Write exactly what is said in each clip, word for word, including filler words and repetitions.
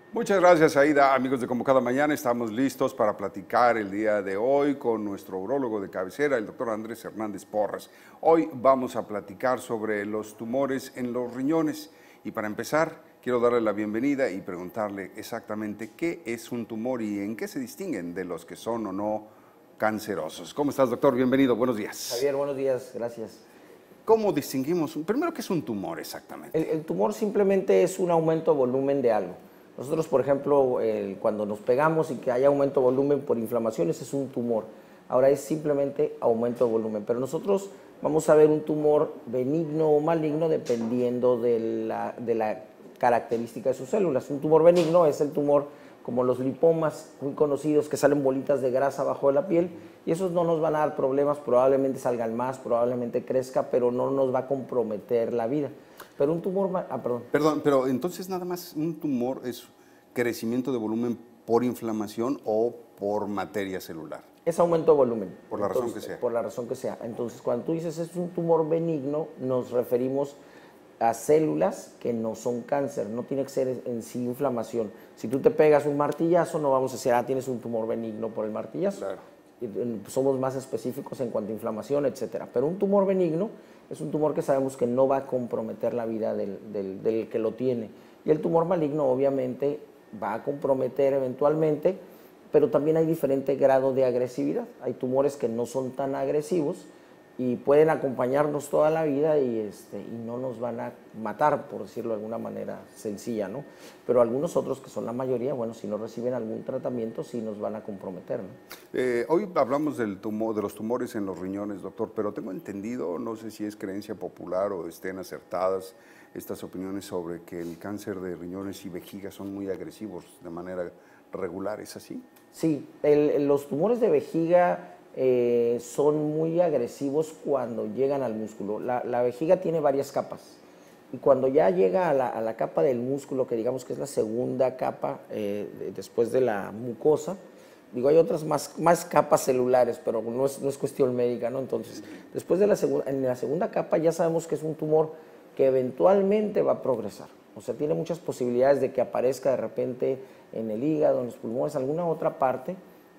Muchas gracias, Aida. Amigos de Como Cada Mañana, estamos listos para platicar el día de hoy con nuestro urólogo de cabecera, el doctor Andrés Hernández Porras. Hoy vamos a platicar sobre los tumores en los riñones. Y para empezar, quiero darle la bienvenida y preguntarle exactamente qué es un tumor y en qué se distinguen de los que son o no cancerosos. ¿Cómo estás, doctor? Bienvenido, buenos días. Javier, buenos días, gracias. ¿Cómo distinguimos? Primero, ¿qué es un tumor exactamente? El, el tumor simplemente es un aumento de volumen de algo. Nosotros, por ejemplo, el, cuando nos pegamos y que haya aumento de volumen por inflamación, ese es un tumor. Ahora es simplemente aumento de volumen. Pero nosotros vamos a ver un tumor benigno o maligno dependiendo de la, de la característica de sus células. Un tumor benigno es el tumor como los lipomas muy conocidos, que salen bolitas de grasa abajo de la piel, y esos no nos van a dar problemas, probablemente salgan más, probablemente crezca, pero no nos va a comprometer la vida. Pero un tumor... Ah, perdón. Perdón, pero entonces nada más un tumor es crecimiento de volumen por inflamación o por materia celular. Es aumento de volumen. Por la Entonces, razón que sea. Por la razón que sea. Entonces, cuando tú dices es un tumor benigno, nos referimos a células que no son cáncer, no tiene que ser en sí inflamación. Si tú te pegas un martillazo, no vamos a decir, ah, tienes un tumor benigno por el martillazo. Claro. Somos más específicos en cuanto a inflamación, etcétera. Pero un tumor benigno es un tumor que sabemos que no va a comprometer la vida del, del, del que lo tiene. Y el tumor maligno, obviamente, va a comprometer eventualmente, pero también hay diferente grado de agresividad. Hay tumores que no son tan agresivos y pueden acompañarnos toda la vida y, este, y no nos van a matar, por decirlo de alguna manera sencilla, ¿no? Pero algunos otros, que son la mayoría, bueno, si no reciben algún tratamiento, sí nos van a comprometer, ¿no? Eh, hoy hablamos del tumor, de los tumores en los riñones, doctor, pero tengo entendido, no sé si es creencia popular o estén acertadas estas opiniones sobre que el cáncer de riñones y vejiga son muy agresivos de manera regular, ¿es así? Sí, el, los tumores de vejiga eh, son muy agresivos cuando llegan al músculo. La, la vejiga tiene varias capas y cuando ya llega a la, a la capa del músculo, que digamos que es la segunda capa eh, después de la mucosa, digo, hay otras más, más capas celulares, pero no es, no es cuestión médica, ¿no? Entonces, después de la, en la segunda capa ya sabemos que es un tumor que eventualmente va a progresar. O sea, tiene muchas posibilidades de que aparezca de repente en el hígado, en los pulmones, alguna otra parte,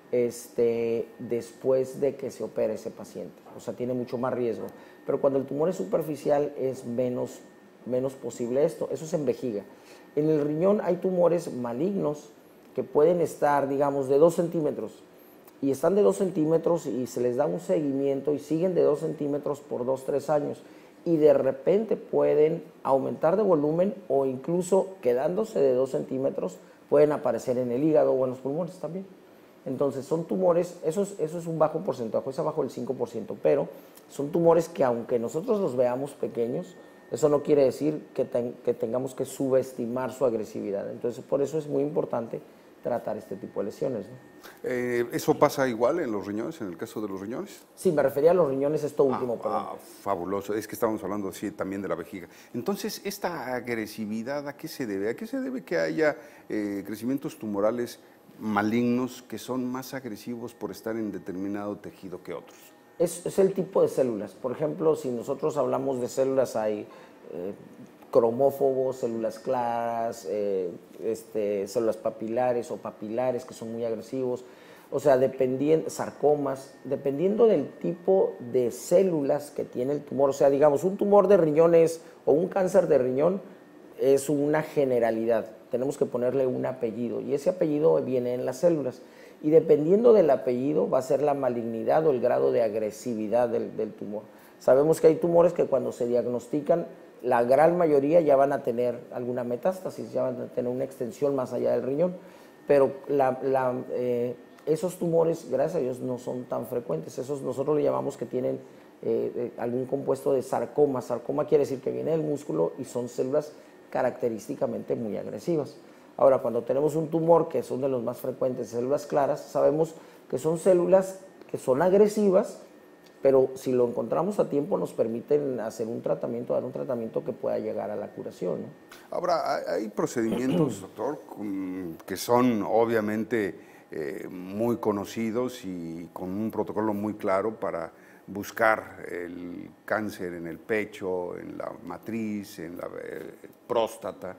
este, después de que se opere ese paciente. O sea, tiene mucho más riesgo. Pero cuando el tumor es superficial es menos, menos posible esto. Eso es en vejiga. En el riñón hay tumores malignos que pueden estar, digamos, de dos centímetros. Y están de dos centímetros y se les da un seguimiento y siguen de dos centímetros por dos, tres años. Y de repente pueden aumentar de volumen o incluso quedándose de dos centímetros pueden aparecer en el hígado o en los pulmones también. Entonces son tumores, eso es, eso es un bajo porcentaje, es abajo del cinco por ciento, pero son tumores que aunque nosotros los veamos pequeños, eso no quiere decir que, ten, que tengamos que subestimar su agresividad. Entonces por eso es muy importante tratar este tipo de lesiones, ¿no? Eh, ¿Eso pasa igual en los riñones, en el caso de los riñones? Sí, me refería a los riñones, esto último, ah, perdón. Ah, fabuloso, es que estábamos hablando sí, también de la vejiga. Entonces, ¿esta agresividad a qué se debe? ¿A qué se debe que haya eh, crecimientos tumorales malignos que son más agresivos por estar en determinado tejido que otros? Es, es el tipo de células. Por ejemplo, si nosotros hablamos de células, hay eh, cromófobos, células claras, eh, este, células papilares o papilares que son muy agresivos. O sea, dependiendo, sarcomas, dependiendo del tipo de células que tiene el tumor. O sea, digamos, un tumor de riñones o un cáncer de riñón es una generalidad. Tenemos que ponerle un apellido y ese apellido viene en las células. Y dependiendo del apellido va a ser la malignidad o el grado de agresividad del, del tumor. Sabemos que hay tumores que cuando se diagnostican, la gran mayoría ya van a tener alguna metástasis, ya van a tener una extensión más allá del riñón, pero la, la, eh, esos tumores, gracias a Dios, no son tan frecuentes. Esos nosotros le llamamos que tienen eh, eh, algún compuesto de sarcoma. Sarcoma quiere decir que viene del músculo y son células característicamente muy agresivas. Ahora, cuando tenemos un tumor, que son de los más frecuentes, células claras, sabemos que son células que son agresivas, pero si lo encontramos a tiempo nos permiten hacer un tratamiento, dar un tratamiento que pueda llegar a la curación, ¿no? Ahora, hay procedimientos, doctor, que son obviamente eh, muy conocidos y con un protocolo muy claro para buscar el cáncer en el pecho, en la matriz, en la eh, próstata.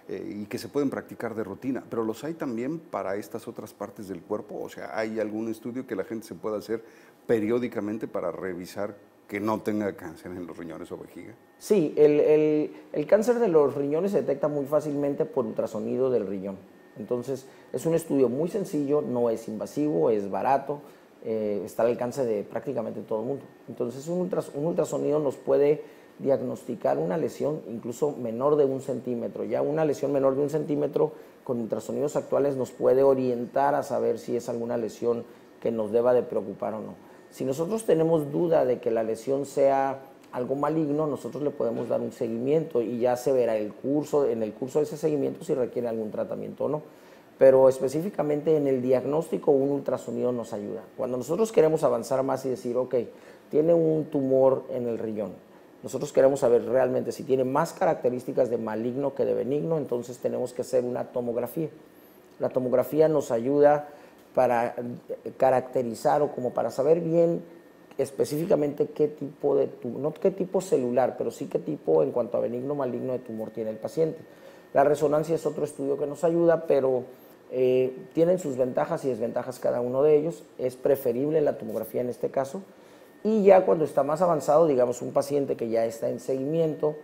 eh, y que se pueden practicar de rutina, pero los hay también para estas otras partes del cuerpo. O sea, ¿hay algún estudio que la gente se pueda hacer periódicamente para revisar que no tenga cáncer en los riñones o vejiga? Sí, el, el, el cáncer de los riñones se detecta muy fácilmente por ultrasonido del riñón. Entonces, es un estudio muy sencillo, no es invasivo, es barato, eh, está al alcance de prácticamente todo el mundo. Entonces, un, ultras, un ultrasonido nos puede diagnosticar una lesión incluso menor de un centímetro. Ya una lesión menor de un centímetro con ultrasonidos actuales nos puede orientar a saber si es alguna lesión que nos deba de preocupar o no. Si nosotros tenemos duda de que la lesión sea algo maligno, nosotros le podemos dar un seguimiento y ya se verá el curso, en el curso de ese seguimiento si requiere algún tratamiento o no. Pero específicamente en el diagnóstico un ultrasonido nos ayuda. Cuando nosotros queremos avanzar más y decir, ok, tiene un tumor en el riñón, nosotros queremos saber realmente si tiene más características de maligno que de benigno, entonces tenemos que hacer una tomografía. La tomografía nos ayuda para caracterizar o como para saber bien específicamente qué tipo de tumor, no qué tipo celular, pero sí qué tipo en cuanto a benigno o maligno de tumor tiene el paciente. La resonancia es otro estudio que nos ayuda, pero eh, tienen sus ventajas y desventajas cada uno de ellos. Es preferible la tomografía en este caso. Y ya cuando está más avanzado, digamos un paciente que ya está en seguimiento,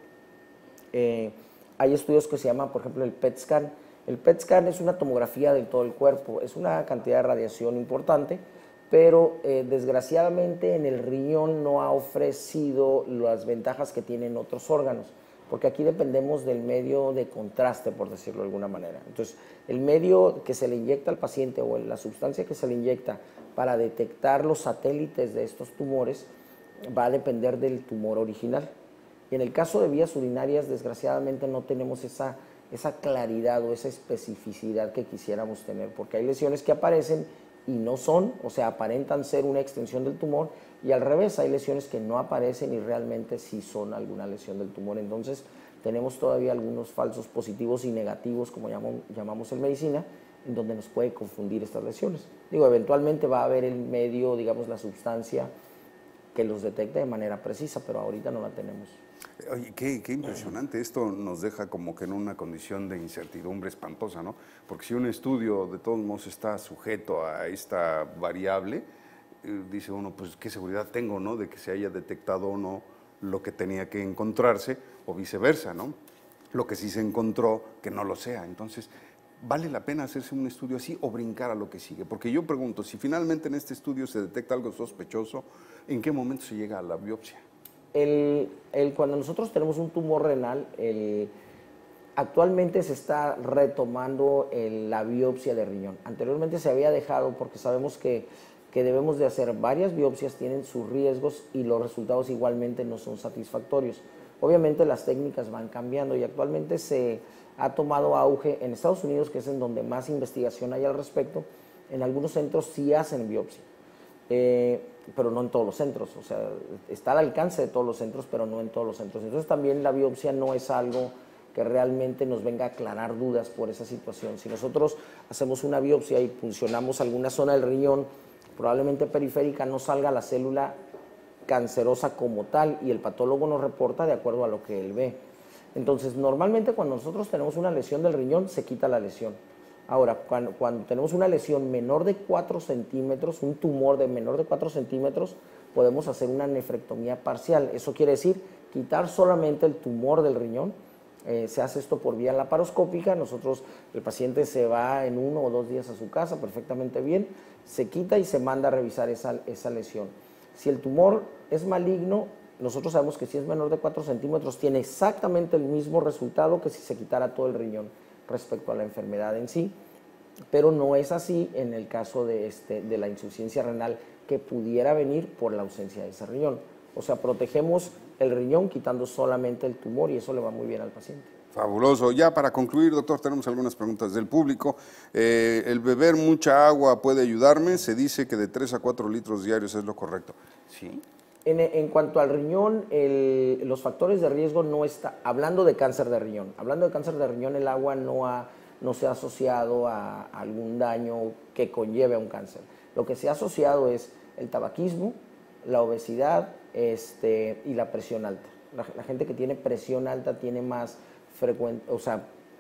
eh, hay estudios que se llaman, por ejemplo, el P E T scan. El P E T scan es una tomografía de todo el cuerpo, es una cantidad de radiación importante, pero eh, desgraciadamente en el riñón no ha ofrecido las ventajas que tienen otros órganos, porque aquí dependemos del medio de contraste, por decirlo de alguna manera. Entonces, el medio que se le inyecta al paciente o la sustancia que se le inyecta para detectar los satélites de estos tumores va a depender del tumor original. Y en el caso de vías urinarias, desgraciadamente no tenemos esa, esa claridad o esa especificidad que quisiéramos tener, porque hay lesiones que aparecen y no son, o sea, aparentan ser una extensión del tumor, y al revés, hay lesiones que no aparecen y realmente sí son alguna lesión del tumor. Entonces, tenemos todavía algunos falsos positivos y negativos, como llamamos, llamamos en medicina, en donde nos puede confundir estas lesiones. Digo, eventualmente va a haber el medio, digamos, la sustancia que los detecte de manera precisa, pero ahorita no la tenemos. Oye, qué, qué impresionante. Esto nos deja como que en una condición de incertidumbre espantosa, ¿no? Porque si un estudio de todos modos está sujeto a esta variable, eh, dice uno, pues qué seguridad tengo, ¿no? De que se haya detectado o no lo que tenía que encontrarse, o viceversa, ¿no? Lo que sí se encontró, que no lo sea. Entonces, ¿vale la pena hacerse un estudio así o brincar a lo que sigue? Porque yo pregunto, si finalmente en este estudio se detecta algo sospechoso, ¿en qué momento se llega a la biopsia? El, el, cuando nosotros tenemos un tumor renal, el, actualmente se está retomando el, la biopsia de riñón. Anteriormente se había dejado porque sabemos que, que debemos de hacer varias biopsias, tienen sus riesgos y los resultados igualmente no son satisfactorios. Obviamente las técnicas van cambiando y actualmente se ha tomado auge en Estados Unidos, que es en donde más investigación hay al respecto. En algunos centros sí hacen biopsia. Eh, pero no en todos los centros, o sea, está al alcance de todos los centros, pero no en todos los centros. Entonces también la biopsia no es algo que realmente nos venga a aclarar dudas por esa situación. Si nosotros hacemos una biopsia y puncionamos alguna zona del riñón, probablemente periférica, no salga la célula cancerosa como tal y el patólogo nos reporta de acuerdo a lo que él ve. Entonces, normalmente cuando nosotros tenemos una lesión del riñón, se quita la lesión. Ahora, cuando, cuando tenemos una lesión menor de cuatro centímetros, un tumor de menor de cuatro centímetros, podemos hacer una nefrectomía parcial. Eso quiere decir quitar solamente el tumor del riñón. Eh, se hace esto por vía laparoscópica. Nosotros, el paciente se va en uno o dos días a su casa perfectamente bien, se quita y se manda a revisar esa, esa lesión. Si el tumor es maligno, nosotros sabemos que si es menor de cuatro centímetros, tiene exactamente el mismo resultado que si se quitara todo el riñón respecto a la enfermedad en sí, pero no es así en el caso de, este, de la insuficiencia renal que pudiera venir por la ausencia de ese riñón. O sea, protegemos el riñón quitando solamente el tumor y eso le va muy bien al paciente. Fabuloso. Ya para concluir, doctor, tenemos algunas preguntas del público. Eh, ¿El beber mucha agua puede ayudarme? Se dice que de tres a cuatro litros diarios es lo correcto. ¿Sí? En, en cuanto al riñón, el, los factores de riesgo no está, hablando de cáncer de riñón, hablando de cáncer de riñón, el agua no, ha, no se ha asociado a, a algún daño que conlleve a un cáncer. Lo que se ha asociado es el tabaquismo, la obesidad este, y la presión alta. La, la gente que tiene presión alta tiene más frecuente, o sea,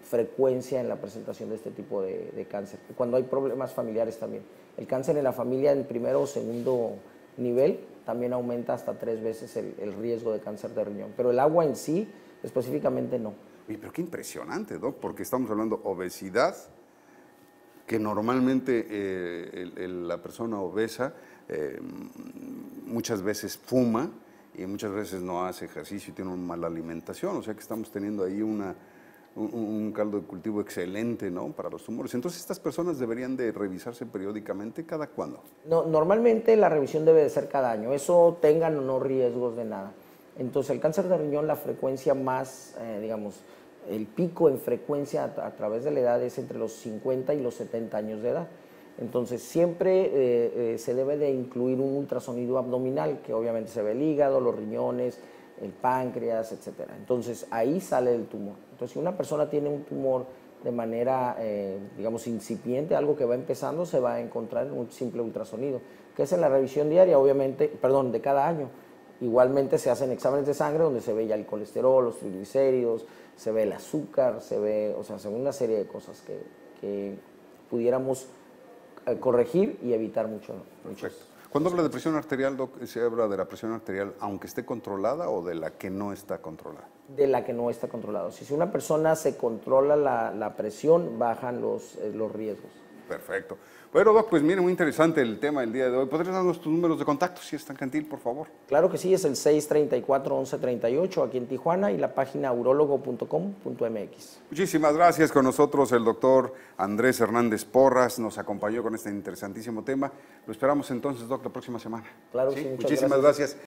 frecuencia en la presentación de este tipo de, de cáncer. Cuando hay problemas familiares también. El cáncer en la familia en primero o segundo nivel también aumenta hasta tres veces el, el riesgo de cáncer de riñón. Pero el agua en sí, específicamente, no. Oye, pero qué impresionante, Doc, porque estamos hablando de obesidad, que normalmente eh, el, el, la persona obesa eh, muchas veces fuma y muchas veces no hace ejercicio y tiene una mala alimentación, o sea que estamos teniendo ahí una, un, un caldo de cultivo excelente, ¿no?, para los tumores. Entonces, ¿estas personas deberían de revisarse periódicamente? ¿Cada cuándo? No, normalmente la revisión debe de ser cada año, eso tengan o no riesgos de nada. Entonces, el cáncer de riñón, la frecuencia más, eh, digamos, el pico en frecuencia a, a través de la edad es entre los cincuenta y los setenta años de edad. Entonces, siempre eh, eh, se debe de incluir un ultrasonido abdominal, que obviamente se ve el hígado, los riñones, el páncreas, etcétera. Entonces, ahí sale el tumor. Entonces, si una persona tiene un tumor de manera, eh, digamos, incipiente, algo que va empezando, se va a encontrar en un simple ultrasonido, que es en la revisión diaria, obviamente, perdón, de cada año. Igualmente se hacen exámenes de sangre donde se ve ya el colesterol, los triglicéridos, se ve el azúcar, se ve, o sea, se ve una serie de cosas que, que pudiéramos eh, corregir y evitar mucho. Perfecto. Cuando habla de presión arterial, Doc, ¿se habla de la presión arterial aunque esté controlada o de la que no está controlada? De la que no está controlada. Si una persona se controla la, la presión, bajan los, eh, los riesgos. Perfecto. Bueno, Doc, pues mire, muy interesante el tema del día de hoy. ¿Podrías darnos tus números de contacto, si es tan gentil, por favor? Claro que sí, es el seis treinta y cuatro, once treinta y ocho aquí en Tijuana y la página urologo punto com punto m x. Muchísimas gracias. Con nosotros el doctor Andrés Hernández Porras nos acompañó con este interesantísimo tema. Lo esperamos entonces, Doc, la próxima semana. Claro que ¿Sí? sí, muchas Muchísimas gracias. gracias.